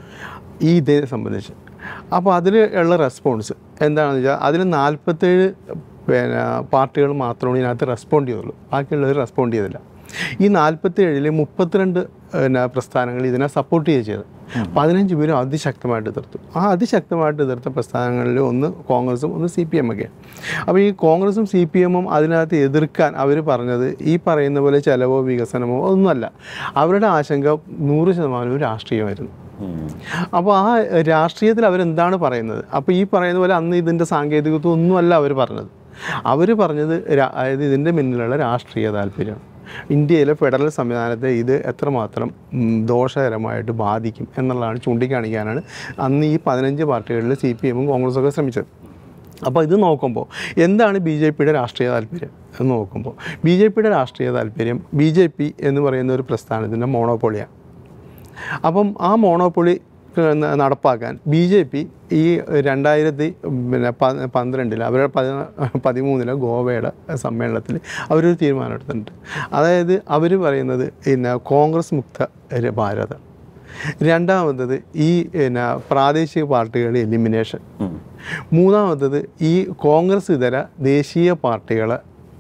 ഈ ഇതേ സംബന്ധിച്ച്. അപ്പോൾ അതിൽ ഉള്ള റെസ്പോൺസ് എന്താണെന്ന് വെച്ചാൽ അതിൽ നാൽപ്പത്തേഴ് പിന്നെ പാർട്ടികൾ മാത്രമാണ് ഇതിനകത്ത് റെസ്പോണ്ട് ചെയ്തുള്ളൂ. ബാക്കിയുള്ളവർ റെസ്പോണ്ട് ചെയ്തില്ല. ഈ നാൽപ്പത്തി ഏഴിൽ മുപ്പത്തിരണ്ട് പിന്നെ പ്രസ്ഥാനങ്ങൾ ഇതിനെ സപ്പോർട്ട് ചെയ്യുക ചെയ്തത്. പതിനഞ്ച് പേരും അതിശക്തമായിട്ട് എതിർത്തു. ആ അതിശക്തമായിട്ട് എതിർത്ത പ്രസ്ഥാനങ്ങളിൽ ഒന്ന് കോൺഗ്രസും ഒന്ന് സി പി എം ഒക്കെയാണ്. അപ്പോൾ ഈ കോൺഗ്രസും സി പി എമ്മും അതിനകത്ത് എതിർക്കാൻ അവർ പറഞ്ഞത് ഈ പറയുന്ന പോലെ ചിലവോ വികസനമോ ഒന്നുമല്ല. അവരുടെ ആശങ്ക നൂറ് ശതമാനവും രാഷ്ട്രീയമായിരുന്നു. അപ്പോൾ ആ രാഷ്ട്രീയത്തിൽ അവരെന്താണ് പറയുന്നത്? അപ്പോൾ ഈ പറയുന്ന പോലെ അന്ന് ഇതിൻ്റെ സാങ്കേതികത്വം ഒന്നുമല്ല അവർ പറഞ്ഞത്. അവർ പറഞ്ഞത് അതായത് ഇതിൻ്റെ മുന്നിലുള്ള രാഷ്ട്രീയ താല്പര്യമാണ്. ഇന്ത്യയിലെ ഫെഡറൽ സംവിധാനത്തെ ഇത് എത്രമാത്രം ദോഷകരമായിട്ട് ബാധിക്കും എന്നുള്ളതാണ് ചൂണ്ടിക്കാണിക്കാനാണ് അന്ന് ഈ പതിനഞ്ച് പാർട്ടികളിൽ സി പി എമ്മും കോൺഗ്രസൊക്കെ ശ്രമിച്ചത്. അപ്പോൾ ഇത് നോക്കുമ്പോൾ എന്താണ് ബി ജെ പിയുടെ രാഷ്ട്രീയ താല്പര്യം എന്ന് നോക്കുമ്പോൾ ബി ജെ പിയുടെ രാഷ്ട്രീയ താല്പര്യം ബി ജെ പി എന്ന് പറയുന്ന ഒരു പ്രസ്ഥാനത്തിൻ്റെ മോണോപ്പൊളിയാണ്. അപ്പം ആ മോണോപ്പൊളി നടപ്പാക്കാൻ ബി ജെ പി ഈ രണ്ടായിരത്തി പിന്നെ പ പന്ത്രണ്ടിൽ അവരുടെ പതി പതിമൂന്നിലെ ഗോവയുടെ സമ്മേളനത്തിൽ അവരൊരു തീരുമാനം എടുത്തിട്ടുണ്ട്. അതായത് അവർ പറയുന്നത് പിന്നെ കോൺഗ്രസ് മുക്ത ഭാരതം, രണ്ടാമത്തത് ഈ പിന്നെ പ്രാദേശിക പാർട്ടികളുടെ എലിമിനേഷൻ, മൂന്നാമത്തത് ഈ കോൺഗ്രസ് ഇതര ദേശീയ പാർട്ടികളെ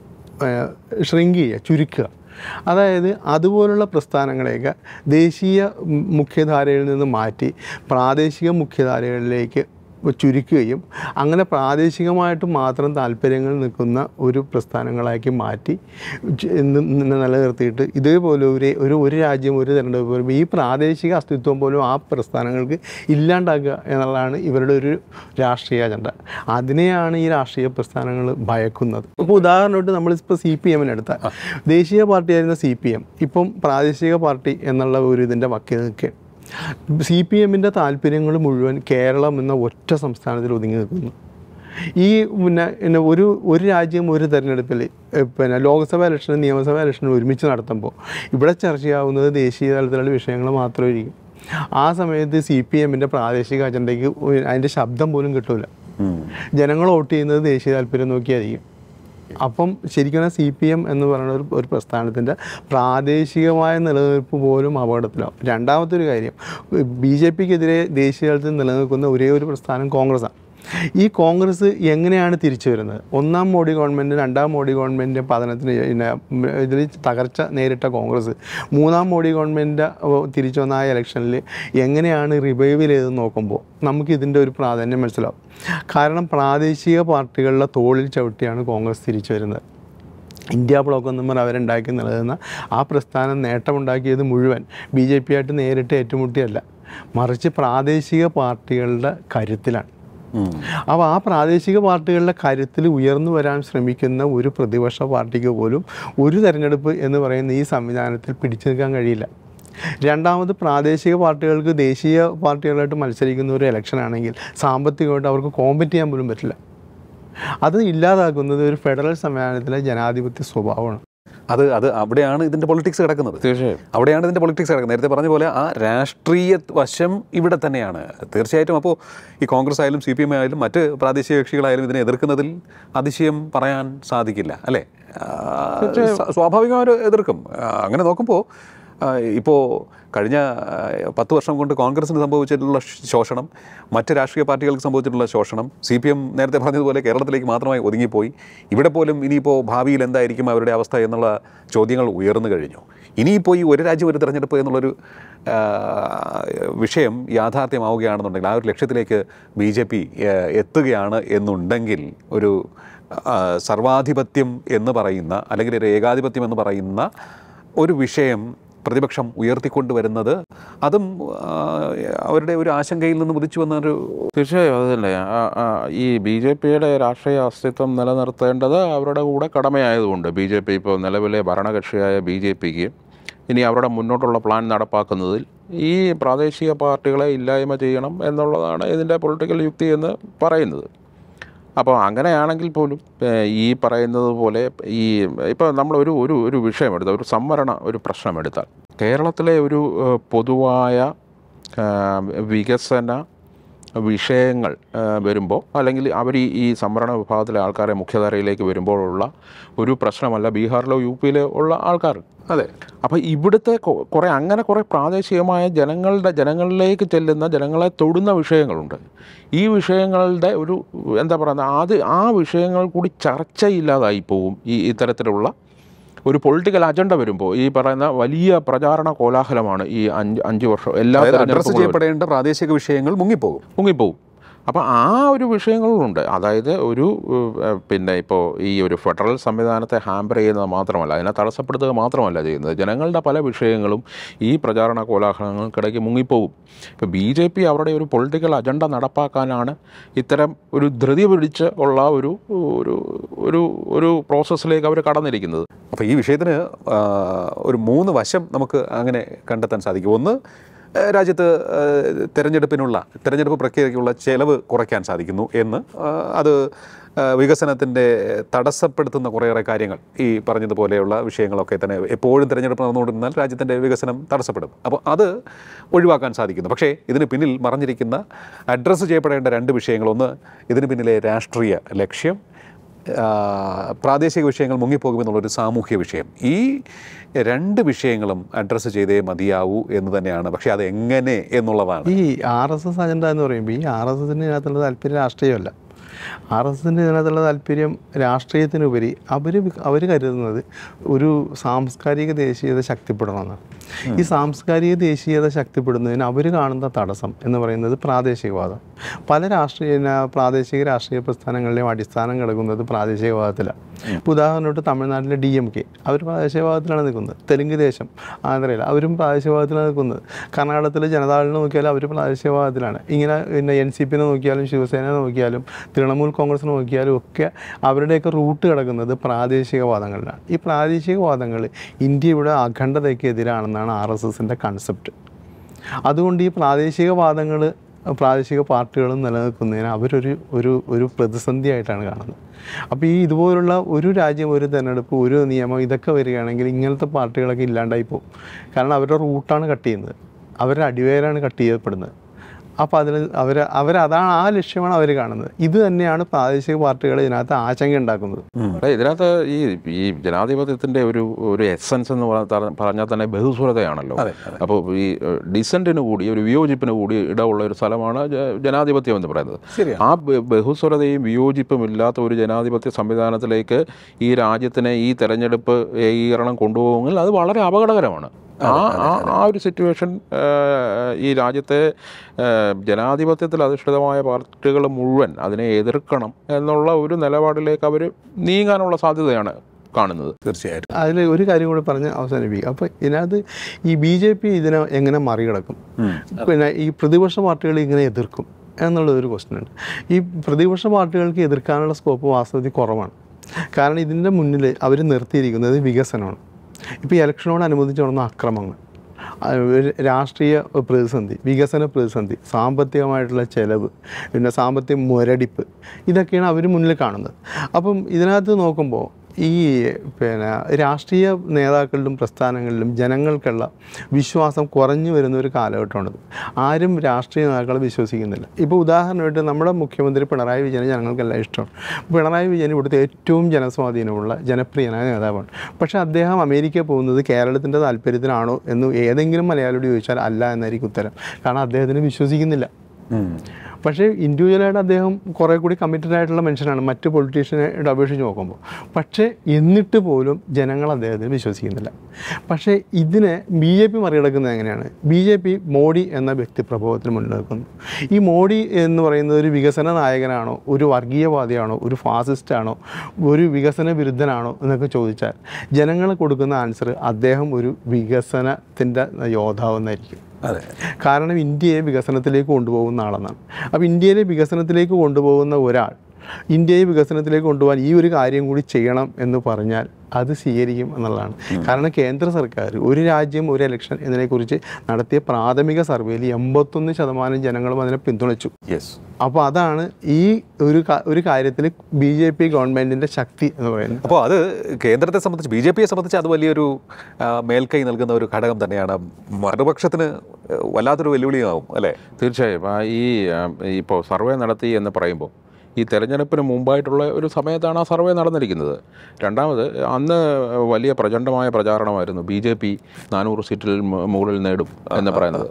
ഷ്രിങ്ക് ചെയ്യുക, ചുരുക്കുക. അതായത് അതുപോലുള്ള പ്രസ്ഥാനങ്ങളെയൊക്കെ ദേശീയ മുഖ്യധാരയിൽ നിന്ന് മാറ്റി പ്രാദേശിക മുഖ്യധാരകളിലേക്ക് ചുരുക്കുകയും അങ്ങനെ പ്രാദേശികമായിട്ട് മാത്രം താല്പര്യങ്ങൾ നിൽക്കുന്ന ഒരു പ്രസ്ഥാനങ്ങളാക്കി മാറ്റി നിലനിർത്തിയിട്ട് ഇതേപോലെ ഒരു ഒരു ഒരു രാജ്യം ഒരു തിരഞ്ഞെടുപ്പ് പോലും ഈ പ്രാദേശിക അസ്തിത്വം പോലും ആ പ്രസ്ഥാനങ്ങൾക്ക് ഇല്ലാണ്ടാക്കുക എന്നുള്ളതാണ് ഇവരുടെ ഒരു രാഷ്ട്രീയ അജണ്ട. അതിനെയാണ് ഈ രാഷ്ട്രീയ പ്രസ്ഥാനങ്ങൾ ഭയക്കുന്നത്. ഇപ്പോൾ ഉദാഹരണമായിട്ട് നമ്മളിപ്പോൾ സി പി എമ്മിനെടുത്താൽ ദേശീയ പാർട്ടിയായിരുന്ന സി പി എം ഇപ്പം പ്രാദേശിക പാർട്ടി എന്നുള്ള ഒരു ഇതിൻ്റെ വക്കിൽ നിൽക്കുക. സി പി എമ്മിൻ്റെ താല്പര്യങ്ങൾ മുഴുവൻ കേരളം എന്ന ഒറ്റ സംസ്ഥാനത്തിൽ ഒതുങ്ങി നിൽക്കുന്നു. ഈ പിന്നെ പിന്നെ ഒരു ഒരു രാജ്യം ഒരു തെരഞ്ഞെടുപ്പിൽ പിന്നെ ലോക്സഭാ ഇലക്ഷനും നിയമസഭാ ഇലക്ഷനും ഒരുമിച്ച് നടത്തുമ്പോൾ ഇവിടെ ചർച്ചയാവുന്നത് ദേശീയ തലത്തിലുള്ള വിഷയങ്ങൾ മാത്രമായിരിക്കും. ആ സമയത്ത് സി പി എമ്മിൻ്റെ പ്രാദേശിക അജണ്ടയ്ക്ക് അതിൻ്റെ ശബ്ദം പോലും കിട്ടില്ല. ജനങ്ങൾ വോട്ട് ചെയ്യുന്നത് ദേശീയ താല്പര്യം നോക്കിയായിരിക്കും. അപ്പം ശരിക്കും സി പി എം എന്ന് പറയുന്ന ഒരു ഒരു പ്രസ്ഥാനത്തിൻ്റെ പ്രാദേശികമായ നിലനിൽപ്പ് പോലും അപകടത്തിലാവും. രണ്ടാമത്തെ ഒരു കാര്യം, ബി ജെ പിക്കെതിരെ ദേശീയ തലത്തിൽ നിലനിൽക്കുന്ന ഒരേ ഒരു പ്രസ്ഥാനം കോൺഗ്രസ്സാണ്. ഈ കോൺഗ്രസ് എങ്ങനെയാണ് തിരിച്ചു വരുന്നത്? ഒന്നാം മോഡി ഗവൺമെൻറ് രണ്ടാം മോഡി ഗവൺമെൻറ് പതനത്തിന് പിന്നെ ഇതിൽ തകർച്ച നേരിട്ട കോൺഗ്രസ് മൂന്നാം മോഡി ഗവൺമെൻറ് തിരിച്ചു വന്ന ആ ഇലക്ഷനിൽ എങ്ങനെയാണ് റിവൈവ് ചെയ്തെന്ന് നോക്കുമ്പോൾ നമുക്ക് ഇതിൻ്റെ ഒരു പ്രാധാന്യം മനസ്സിലാവും. കാരണം പ്രാദേശിക പാർട്ടികളുടെ തോളിൽ ചവിട്ടിയാണ് കോൺഗ്രസ് തിരിച്ചു വരുന്നത്. ഇന്ത്യ ബ്ലോക്ക് എന്നും പറഞ്ഞ് അവരുണ്ടാക്കി നിലനിന്ന ആ പ്രസ്ഥാനം നേട്ടമുണ്ടാക്കിയത് മുഴുവൻ ബി ജെ പി ആയിട്ട് നേരിട്ട് ഏറ്റുമുട്ടിയല്ല, മറിച്ച് പ്രാദേശിക പാർട്ടികളുടെ കരുത്തിലാണ്. അപ്പോൾ ആ പ്രാദേശിക പാർട്ടികളുടെ കരുത്തിൽ ഉയർന്നു വരാൻ ശ്രമിക്കുന്ന ഒരു പ്രതിപക്ഷ പാർട്ടിക്ക് പോലും ഒരു തെരഞ്ഞെടുപ്പ് എന്ന് പറയുന്ന ഈ സംവിധാനത്തിൽ പിടിച്ചു നിൽക്കാൻ കഴിയില്ല. രണ്ടാമത് പ്രാദേശിക പാർട്ടികൾക്ക് ദേശീയ പാർട്ടികളായിട്ട് മത്സരിക്കുന്ന ഒരു ഇലക്ഷൻ ആണെങ്കിൽ സാമ്പത്തികമായിട്ട് അവർക്ക് കോമ്പറ്റ് ചെയ്യാൻ പോലും പറ്റില്ല. അത് ഇല്ലാതാക്കുന്നത് ഒരു ഫെഡറൽ സംവിധാനത്തിലെ ജനാധിപത്യ സ്വഭാവമാണ്. അത് അത് അവിടെയാണ് ഇതിൻ്റെ പൊളിറ്റിക്സ് കിടക്കുന്നത്. തീർച്ചയായും അവിടെയാണ് ഇതിൻ്റെ പൊളിറ്റിക്സ് കിടക്കുന്നത്. നേരത്തെ പറഞ്ഞ പോലെ ആ രാഷ്ട്രീയ വശം ഇവിടെ തന്നെയാണ് തീർച്ചയായിട്ടും. അപ്പോൾ ഈ കോൺഗ്രസ് ആയാലും സി പി എം ആയാലും മറ്റ് പ്രാദേശിക കക്ഷികളായാലും ഇതിനെ എതിർക്കുന്നതിൽ അതിശയം പറയാൻ സാധിക്കില്ല, അല്ലേ? സ്വാഭാവികമായും എതിർക്കും. അങ്ങനെ നോക്കുമ്പോൾ ഇപ്പോൾ കഴിഞ്ഞ പത്ത് വർഷം കൊണ്ട് കോൺഗ്രസിന് സംഭവിച്ചിട്ടുള്ള ശോഷണം, മറ്റ് രാഷ്ട്രീയ പാർട്ടികൾക്ക് സംഭവിച്ചിട്ടുള്ള ശോഷണം, സി പി എം നേരത്തെ പറഞ്ഞതുപോലെ കേരളത്തിലേക്ക് മാത്രമായി ഒതുങ്ങിപ്പോയി. ഇവിടെ പോലും ഇനിയിപ്പോൾ ഭാവിയിൽ എന്തായിരിക്കും അവരുടെ അവസ്ഥ എന്നുള്ള ചോദ്യങ്ങൾ ഉയർന്നു കഴിഞ്ഞു. ഇനിയിപ്പോൾ ഈ ഒരു രാജ്യം ഒരു തിരഞ്ഞെടുപ്പ് എന്നുള്ളൊരു വിഷയം യാഥാർത്ഥ്യമാവുകയാണെന്നുണ്ടെങ്കിൽ, ആ ഒരു ലക്ഷ്യത്തിലേക്ക് ബി ജെ പി എത്തുകയാണ് എന്നുണ്ടെങ്കിൽ, ഒരു സർവാധിപത്യം എന്ന് പറയുന്ന അല്ലെങ്കിൽ ഒരു ഏകാധിപത്യം എന്ന് പറയുന്ന ഒരു വിഷയം പ്രതിപക്ഷം ഉയർത്തിക്കൊണ്ടുവരുന്നത് അതും അവരുടെ ഒരു ആശങ്കയിൽ നിന്ന് ഉദിച്ചു വന്നൊരു. തീർച്ചയായും അത് തന്നെ. ഈ ബി ജെ പിയുടെ രാഷ്ട്രീയ അസ്തിത്വം നിലനിർത്തേണ്ടത് അവരുടെ കൂടെ കടമയായതുകൊണ്ട് ബി ജെ പി ഇപ്പോൾ നിലവിലെ ഭരണകക്ഷിയായ ബി ജെ പിക്ക് ഇനി അവരുടെ മുന്നോട്ടുള്ള പ്ലാൻ നടപ്പാക്കുന്നതിൽ ഈ പ്രാദേശിക പാർട്ടികളെ ഇല്ലായ്മ ചെയ്യണം എന്നുള്ളതാണ് ഇതിൻ്റെ പൊളിറ്റിക്കൽ യുക്തി എന്ന് പറയുന്നത്. അപ്പോൾ അങ്ങനെയാണെങ്കിൽ പോലും ഈ പറയുന്നത് പോലെ ഈ ഇപ്പോൾ നമ്മളൊരു ഒരു ഒരു വിഷയമെടുത്താൽ, ഒരു സംവരണ ഒരു പ്രശ്നമെടുത്താൽ, കേരളത്തിലെ ഒരു പൊതുവായ വികസന വിഷയങ്ങൾ വരുമ്പോൾ, അല്ലെങ്കിൽ അവർ ഈ ഈ സംവരണ വിഭാഗത്തിലെ ആൾക്കാരെ മുഖ്യധാരയിലേക്ക് വരുമ്പോഴുള്ള ഒരു പ്രശ്നമല്ല ബീഹാറിലോ യു പിയിലോ ഉള്ള ആൾക്കാർ. അതെ. അപ്പോൾ ഇവിടുത്തെ കുറേ അങ്ങനെ കുറേ പ്രാദേശികമായ ജനങ്ങളുടെ ജനങ്ങളിലേക്ക് ചെല്ലുന്ന, ജനങ്ങളെ തൊടുന്ന വിഷയങ്ങളുണ്ട്. ഈ വിഷയങ്ങളുടെ ഒരു എന്താ പറയുക, അത് ആ വിഷയങ്ങൾ കൂടി ചർച്ചയില്ലാതായി പോവും ഈ ഇത്തരത്തിലുള്ള ഒരു പൊളിറ്റിക്കൽ അജണ്ട വരുമ്പോൾ ഈ പറയുന്ന വലിയ പ്രചാരണ കോലാഹലമാണ് ഈ അഞ്ച് അഞ്ച് വർഷം എല്ലാ അഡ്രസ് ചെയ്യപ്പെടേണ്ട പ്രാദേശിക വിഷയങ്ങൾ മുങ്ങിപ്പോകും മുങ്ങിപ്പോവും. അപ്പോൾ ആ ഒരു വിഷയങ്ങളുണ്ട്. അതായത് ഒരു പിന്നെ ഇപ്പോൾ ഈ ഒരു ഫെഡറൽ സംവിധാനത്തെ ഹാമ്പർ ചെയ്യുന്നത് മാത്രമല്ല, അതിനെ തടസ്സപ്പെടുത്തുക മാത്രമല്ല ചെയ്യുന്നത്, ജനങ്ങളുടെ പല വിഷയങ്ങളും ഈ പ്രചാരണ കോലാഹലങ്ങൾക്കിടയ്ക്ക് മുങ്ങിപ്പോകും. ഇപ്പോൾ ബി ജെ പി അവരുടെ ഒരു പൊളിറ്റിക്കൽ അജണ്ട നടപ്പാക്കാനാണ് ഇത്തരം ഒരു ധൃതി പിടിച്ച് ഉള്ള ഒരു ഒരു ഒരു ഒരു പ്രോസസ്സിലേക്ക് അവർ കടന്നിരിക്കുന്നത്. അപ്പോൾ ഈ വിഷയത്തിന് ഒരു മൂന്ന് വശം നമുക്ക് അങ്ങനെ കണ്ടെത്താൻ സാധിക്കും. ഒന്ന്, രാജ്യത്ത് തിരഞ്ഞെടുപ്പിനുള്ള തിരഞ്ഞെടുപ്പ് പ്രക്രിയയ്ക്കുള്ള ചെലവ് കുറയ്ക്കാൻ സാധിക്കുന്നു എന്ന്. അത് വികസനത്തിൻ്റെ തടസ്സപ്പെടുത്തുന്ന കുറേയേറെ കാര്യങ്ങൾ, ഈ പറഞ്ഞതുപോലെയുള്ള വിഷയങ്ങളൊക്കെ തന്നെ എപ്പോഴും തിരഞ്ഞെടുപ്പ് നടന്നുകൊണ്ടിരുന്നാൽ രാജ്യത്തിൻ്റെ വികസനം തടസ്സപ്പെടും. അപ്പോൾ അത് ഒഴിവാക്കാൻ സാധിക്കുന്നു. പക്ഷേ ഇതിന് പിന്നിൽ മറഞ്ഞിരിക്കുന്ന അഡ്രസ്സ് ചെയ്യപ്പെടേണ്ട രണ്ട് വിഷയങ്ങൾ, ഒന്ന് ഇതിന് പിന്നിലെ രാഷ്ട്രീയ ലക്ഷ്യം, പ്രാദേശിക വിഷയങ്ങൾ മുങ്ങിപ്പോകുമെന്നുള്ളൊരു സാമൂഹ്യ വിഷയം. ഈ രണ്ട് വിഷയങ്ങളും അഡ്രസ്സ് ചെയ്തേ മതിയാവൂ എന്ന് തന്നെയാണ്. പക്ഷേ അത് എങ്ങനെ എന്നുള്ളതാണ്. ഈ ആർ എസ് എസ് അജണ്ട എന്ന് പറയുമ്പോൾ ഈ ആർ എസ് എസിൻ്റെ ഇതിനകത്തുള്ള താല്പര്യം രാഷ്ട്രീയമല്ല. ആർ എസ് എസിൻ്റെ ഇതിനകത്തുള്ള താല്പര്യം രാഷ്ട്രീയത്തിനുപരി അവർ അവർ കരുതുന്നത് ഒരു സാംസ്കാരിക ദേശീയത ശക്തിപ്പെടണമെന്നാണ്. ഈ സാംസ്കാരിക ദേശീയത ശക്തിപ്പെടുന്നതിന് അവർ കാണുന്ന തടസ്സം എന്ന് പറയുന്നത് പ്രാദേശികവാദം. പല രാഷ്ട്രീയ പ്രാദേശിക രാഷ്ട്രീയ പ്രസ്ഥാനങ്ങളിലെയും അടിസ്ഥാനം കിടക്കുന്നത് പ്രാദേശികവാദത്തിലാണ്. ഇപ്പോൾ ഉദാഹരണമായിട്ട് തമിഴ്നാട്ടിലെ ഡി എം കെ അവർ പ്രാദേശികവാദത്തിലാണ് നിൽക്കുന്നത്. തെലുങ്ക് ദേശം ആന്ധ്രയിൽ അവരും പ്രാദേശികവാദത്തിലാണ് നിൽക്കുന്നത്. കർണാടകത്തിലെ ജനതാദളിനെ നോക്കിയാലും അവർ പ്രാദേശികവാദത്തിലാണ്. ഇങ്ങനെ പിന്നെ എൻ സി പിനെ നോക്കിയാലും ശിവസേന നോക്കിയാലും തൃണമൂൽ കോൺഗ്രസ് നോക്കിയാലും ഒക്കെ അവരുടെയൊക്കെ റൂട്ട് കിടക്കുന്നത് പ്രാദേശികവാദങ്ങളിലാണ്. ഈ പ്രാദേശികവാദങ്ങൾ ഇന്ത്യയുടെ അഖണ്ഡതയ്ക്ക് എതിരാണെന്നാണ് ആർ എസ് എസിൻ്റെ കൺസെപ്റ്റ്. അതുകൊണ്ട് ഈ പ്രാദേശികവാദങ്ങൾ പ്രാദേശിക പാർട്ടികളും നിലനിൽക്കുന്നതിന് അവരൊരു ഒരു ഒരു പ്രതിസന്ധിയായിട്ടാണ് കാണുന്നത്. അപ്പോൾ ഈ ഇതുപോലുള്ള ഒരു രാജ്യം, ഒരു തിരഞ്ഞെടുപ്പ്, ഒരു നിയമം ഇതൊക്കെ വരികയാണെങ്കിൽ ഇങ്ങനത്തെ പാർട്ടികളൊക്കെ ഇല്ലാണ്ടായി പോകും. കാരണം അവരുടെ റൂട്ടാണ് കട്ട് ചെയ്യുന്നത്, അവരുടെ അടിവേരാണ് കട്ട് ചെയ്യപ്പെടുന്നത്. അപ്പോൾ അതിൽ അവർ അവരതാണ് ആ ലക്ഷ്യമാണ് അവർ കാണുന്നത്. ഇത് തന്നെയാണ് പ്രാദേശിക പാർട്ടികൾ ഇതിനകത്ത് ആശങ്ക ഉണ്ടാക്കുന്നത്. ഇതിനകത്ത് ഈ ഈ ജനാധിപത്യത്തിൻ്റെ ഒരു ഒരു എസൻസ് എന്ന് പറഞ്ഞാൽ തന്നെ ബഹുസ്വരതയാണല്ലോ. അപ്പോൾ ഈ ഡിസൻറ്റിന് കൂടി ഒരു വിയോജിപ്പിന് കൂടി ഇടമുള്ള ഒരു സ്ഥലമാണ് ജനാധിപത്യം എന്ന് പറയുന്നത്. ആ ബഹുസ്വരതയും വിയോജിപ്പും ഇല്ലാത്ത ഒരു ജനാധിപത്യ സംവിധാനത്തിലേക്ക് ഈ രാജ്യത്തിനെ ഈ തെരഞ്ഞെടുപ്പ് ഏകീകരണം കൊണ്ടുപോകുമെങ്കിൽ അത് വളരെ അപകടകരമാണ്. ആ ആ ഒരു സിറ്റുവേഷൻ ഈ രാജ്യത്തെ ജനാധിപത്യത്തിൽ അധിഷ്ഠിതമായ പാർട്ടികൾ മുഴുവൻ അതിനെ എതിർക്കണം എന്നുള്ള ഒരു നിലപാടിലേക്ക് അവർ നീങ്ങാനുള്ള സാധ്യതയാണ് കാണുന്നത്. തീർച്ചയായിട്ടും. അതിൽ ഒരു കാര്യം കൂടി പറഞ്ഞ് അവസാനിപ്പിക്കുക. അപ്പോൾ ഇതിനകത്ത് ഈ ബി ജെ പി ഇതിനെ എങ്ങനെ മറികടക്കും, പിന്നെ ഈ പ്രതിപക്ഷ പാർട്ടികൾ ഇങ്ങനെ എതിർക്കും എന്നുള്ളതൊരു ക്വസ്റ്റ്യൻ ഉണ്ട്. ഈ പ്രതിപക്ഷ പാർട്ടികൾക്ക് എതിർക്കാനുള്ള സ്കോപ്പ് വാസ്തവത്തിൽ കുറവാണ്. കാരണം ഇതിൻ്റെ മുന്നിൽ അവർ നിർത്തിയിരിക്കുന്നത് വികസനമാണ്. ഇപ്പോൾ ഈ ഇലക്ഷനോടനുബന്ധിച്ച് നടന്ന അക്രമങ്ങൾ, രാഷ്ട്രീയ പ്രതിസന്ധി, വികസന പ്രതിസന്ധി, സാമ്പത്തികമായിട്ടുള്ള ചെലവ്, പിന്നെ സാമ്പത്തിക മുരടിപ്പ്, ഇതൊക്കെയാണ് അവർ മുന്നിൽ കാണുന്നത്. അപ്പം ഇതിനകത്ത് നോക്കുമ്പോൾ ഈ പിന്നെ രാഷ്ട്രീയ നേതാക്കളിലും പ്രസ്ഥാനങ്ങളിലും ജനങ്ങൾക്കുള്ള വിശ്വാസം കുറഞ്ഞു വരുന്ന ഒരു കാലഘട്ടമാണിത്. ആരും രാഷ്ട്രീയ നേതാക്കളെ വിശ്വസിക്കുന്നില്ല. ഇപ്പോൾ ഉദാഹരണമായിട്ട് നമ്മുടെ മുഖ്യമന്ത്രി പിണറായി വിജയനെ ജനങ്ങൾക്കെല്ലാം ഇഷ്ടമാണ്. പിണറായി വിജയൻ ഇവിടുത്തെ ഏറ്റവും ജനസ്വാധീനമുള്ള ജനപ്രിയനായ നേതാവാണ്. പക്ഷേ അദ്ദേഹം അമേരിക്കയിൽ പോകുന്നത് കേരളത്തിൻ്റെ താല്പര്യത്തിനാണോ എന്ന് ഏതെങ്കിലും മലയാളിയോട് ചോദിച്ചാൽ അല്ല എന്നായിരിക്കും ഉത്തരം. കാരണം അദ്ദേഹത്തിന് വിശ്വസിക്കുന്നില്ല. പക്ഷേ ഇൻഡിവിജ്വലായിട്ട് അദ്ദേഹം കുറേ കൂടി കമ്മിറ്റഡ് ആയിട്ടുള്ള മനുഷ്യനാണ് മറ്റ് പൊളിറ്റീഷ്യനെ അപേക്ഷിച്ച് നോക്കുമ്പോൾ. പക്ഷേ എന്നിട്ട് പോലും ജനങ്ങൾ അദ്ദേഹത്തിന് വിശ്വസിക്കുന്നില്ല. പക്ഷേ ഇതിനെ ബി ജെ പി മറികടക്കുന്നത് എങ്ങനെയാണ്? ബി ജെ പി മോഡി എന്ന വ്യക്തിപ്രഭാവത്തിന് മുന്നിലെടുക്കുന്നു. ഈ മോഡി എന്ന് പറയുന്നത് ഒരു വികസന നായകനാണോ, ഒരു വർഗീയവാദിയാണോ, ഒരു ഫാസിസ്റ്റാണോ, ഒരു വികസന വിരുദ്ധനാണോ എന്നൊക്കെ ചോദിച്ചാൽ ജനങ്ങൾ കൊടുക്കുന്ന ആൻസർ അദ്ദേഹം ഒരു വികസനത്തിൻ്റെ യോദ്ധാവെന്നായിരിക്കും. അതെ. കാരണം ഇന്ത്യയെ വികസനത്തിലേക്ക് കൊണ്ടുപോകുന്ന ആളെന്നാണ്. അപ്പോൾ ഇന്ത്യയിലെ വികസനത്തിലേക്ക് കൊണ്ടുപോകുന്ന ഒരാൾ ഇന്ത്യയെ വികസനത്തിലേക്ക് കൊണ്ടുപോകാൻ ഈ ഒരു കാര്യം കൂടി ചെയ്യണം എന്ന് പറഞ്ഞാൽ അത് സ്വീകരിക്കും എന്നുള്ളതാണ്. കാരണം കേന്ദ്ര സർക്കാർ ഒരു രാജ്യം ഒരു ഇലക്ഷൻ എന്നതിനെക്കുറിച്ച് നടത്തിയ പ്രാഥമിക സർവേയിൽ എൺപത്തൊന്ന് ശതമാനം ജനങ്ങളും അതിനെ പിന്തുണച്ചു. യെസ്. അപ്പോൾ അതാണ് ഈ ഒരു ഒരു കാര്യത്തിൽ ബി ജെ പി ഗവൺമെൻറ്റിൻ്റെ ശക്തി എന്ന് പറയുന്നത്. അപ്പോൾ അത് കേന്ദ്രത്തെ സംബന്ധിച്ച്, ബി ജെ പിയെ സംബന്ധിച്ച് അത് വലിയൊരു മേൽക്കൈ നൽകുന്ന ഒരു ഘടകം തന്നെയാണ്. മറുപക്ഷത്തിന് വല്ലാത്തൊരു വെല്ലുവിളിയാവും അല്ലേ? തീർച്ചയായും. ഈ ഇപ്പോൾ സർവേ നടത്തി എന്ന് പറയുമ്പോൾ ഈ തെരഞ്ഞെടുപ്പിന് മുമ്പായിട്ടുള്ള ഒരു സമയത്താണ് ആ സർവേ നടന്നിരിക്കുന്നത്. രണ്ടാമത് അന്ന് വലിയ പ്രചണ്ഡമായ പ്രചാരണമായിരുന്നു ബി ജെ പി നാനൂറ് സീറ്റിൽ മുകളിൽ നേടും എന്ന് പറയുന്നത്.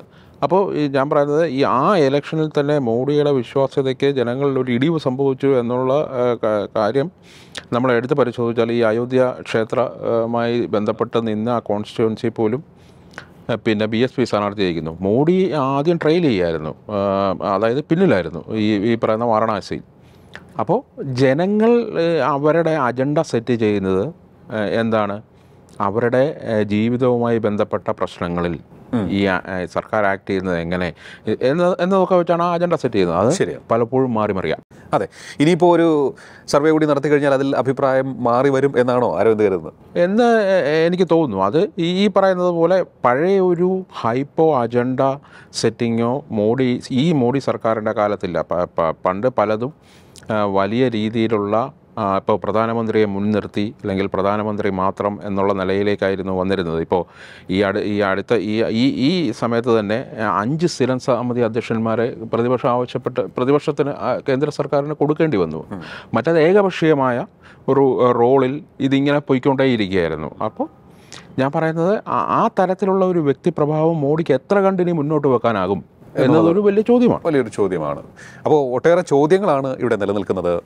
അപ്പോൾ ഈ ഞാൻ പറയുന്നത് ഈ ആ ഇലക്ഷനിൽ തന്നെ മോഡിയുടെ വിശ്വാസ്യതയ്ക്ക് ജനങ്ങളിൽ ഒരു ഇടിവ് സംഭവിച്ചു എന്നുള്ള കാര്യം നമ്മൾ എടുത്ത് പരിശോധിച്ചാൽ ഈ അയോധ്യ ക്ഷേത്രമായി ബന്ധപ്പെട്ട് നിന്ന ആ കോൺസ്റ്റിറ്റ്യുവൻസി പോലും പിന്നെ ബി എസ് പി സ്ഥാനാർത്ഥിയായിരിക്കുന്നു. മോഡി ആദ്യം ട്രെയിൽ ചെയ്യായിരുന്നു, അതായത് പിന്നിലായിരുന്നു ഈ ഈ പറയുന്ന വാരണാസി. അപ്പോൾ ജനങ്ങൾ അവരുടെ അജണ്ട സെറ്റ് ചെയ്യുന്നത് എന്താണ്? അവരുടെ ജീവിതവുമായി ബന്ധപ്പെട്ട പ്രശ്നങ്ങളിൽ ഈ സർക്കാർ ആക്ട് ചെയ്യുന്നത് എങ്ങനെ എന്ന് എന്നതൊക്കെ വെച്ചാണ് ആ അജണ്ട സെറ്റ് ചെയ്യുന്നത്. അത് ശരിയാണ്, പലപ്പോഴും മാറി മറിയാം. അതെ. ഇനിയിപ്പോൾ ഒരു സർവേ കൂടി നടത്തി കഴിഞ്ഞാൽ അതിൽ അഭിപ്രായം മാറി വരും എന്നാണോ അരവിന്ദ് കരുതുന്നത്? എന്ന് എനിക്ക് തോന്നുന്നു. അത് ഈ പറയുന്നത് പോലെ പഴയ ഒരു ഹൈപ്പോ അജണ്ട സെറ്റിങ്ങോ മോഡി ഈ മോഡി സർക്കാരിൻ്റെ കാലത്തില്ല. പണ്ട് പലതും വലിയ രീതിയിലുള്ള ഇപ്പോൾ പ്രധാനമന്ത്രിയെ മുൻനിർത്തി അല്ലെങ്കിൽ പ്രധാനമന്ത്രി മാത്രം എന്നുള്ള നിലയിലേക്കായിരുന്നു വന്നിരുന്നത്. ഇപ്പോൾ ഈ അടു ഈ അടുത്ത ഈ ഈ ഈ സമയത്ത് തന്നെ അഞ്ച് സ്ഥിരം സമിതി അധ്യക്ഷന്മാരെ പ്രതിപക്ഷം ആവശ്യപ്പെട്ട് പ്രതിപക്ഷത്തിന് കേന്ദ്ര സർക്കാരിന് കൊടുക്കേണ്ടി വന്നു. മറ്റത് ഏകപക്ഷീയമായ ഒരു റോളിൽ ഇതിങ്ങനെ പോയിക്കൊണ്ടേയിരിക്കുകയായിരുന്നു. അപ്പോൾ ഞാൻ പറയുന്നത് ആ തരത്തിലുള്ള ഒരു വ്യക്തിപ്രഭാവം മോഡിക്ക് എത്ര കണ്ടിനി മുന്നോട്ട് വെക്കാനാകും എന്നതൊരു വലിയ ചോദ്യമാണ്, വലിയൊരു ചോദ്യമാണ്. അപ്പോൾ ഒട്ടേറെ ചോദ്യങ്ങളാണ് ഇവിടെ നിലനിൽക്കുന്നത്.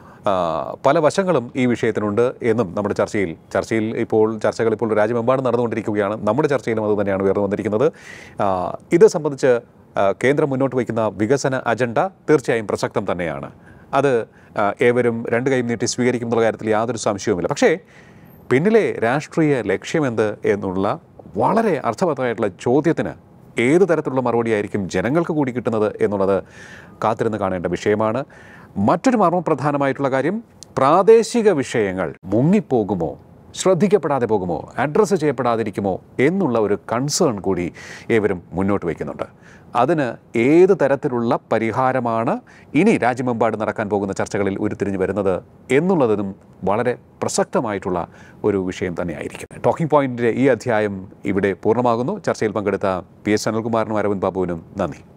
പല വശങ്ങളും ഈ വിഷയത്തിനുണ്ട് എന്നും നമ്മുടെ ചർച്ചയിൽ ചർച്ചയിൽ ഇപ്പോൾ ചർച്ചകൾ ഇപ്പോൾ രാജ്യമെമ്പാടും നടന്നുകൊണ്ടിരിക്കുകയാണ്. നമ്മുടെ ചർച്ചയിലും അത് തന്നെയാണ് ഉയർന്നു വന്നിരിക്കുന്നത്. ഇത് സംബന്ധിച്ച് കേന്ദ്രം മുന്നോട്ട് വയ്ക്കുന്ന വികസന അജണ്ട തീർച്ചയായും പ്രസക്തം തന്നെയാണ്. അത് ഏവരും രണ്ട് കൈയും നീട്ടി സ്വീകരിക്കും എന്നുള്ള കാര്യത്തിൽ യാതൊരു സംശയവുമില്ല. പക്ഷേ പിന്നിലെ രാഷ്ട്രീയ ലക്ഷ്യമെന്ത് എന്നുള്ള വളരെ അർത്ഥവത്തായിട്ടുള്ള ചോദ്യത്തിന് ഏത് തരത്തിലുള്ള മറുപടിയായിരിക്കും ജനങ്ങൾക്ക് കൂടി കിട്ടുന്നത് എന്നുള്ളത് കാത്തിരുന്ന് കാണേണ്ട വിഷയമാണ്. മറ്റൊരു മർമ്മപ്രധാനമായിട്ടുള്ള കാര്യം, പ്രാദേശിക വിഷയങ്ങൾ മുങ്ങിപ്പോകുമോ, ശ്രദ്ധിക്കപ്പെടാതെ പോകുമോ, അഡ്രസ്സ് ചെയ്യപ്പെടാതിരിക്കുമോ എന്നുള്ള ഒരു കൺസേൺ കൂടി ഏവരും മുന്നോട്ട് വയ്ക്കുന്നുണ്ട്. അതിന് ഏത് തരത്തിലുള്ള പരിഹാരമാണ് ഇനി രാജ്യമെമ്പാട് നടക്കാൻ പോകുന്ന ചർച്ചകളിൽ ഉരുത്തിരിഞ്ഞു വരുന്നത് എന്നുള്ളതിനും വളരെ പ്രസക്തമായിട്ടുള്ള ഒരു വിഷയം തന്നെയായിരിക്കും. ടോക്കിംഗ് പോയിന്റിൻ്റെ ഈ അധ്യായം ഇവിടെ പൂർണ്ണമാകുന്നു. ചർച്ചയിൽ പങ്കെടുത്ത പി എസ് അനിൽകുമാറിനും അരവിന്ദ് ബാബുവിനും നന്ദി.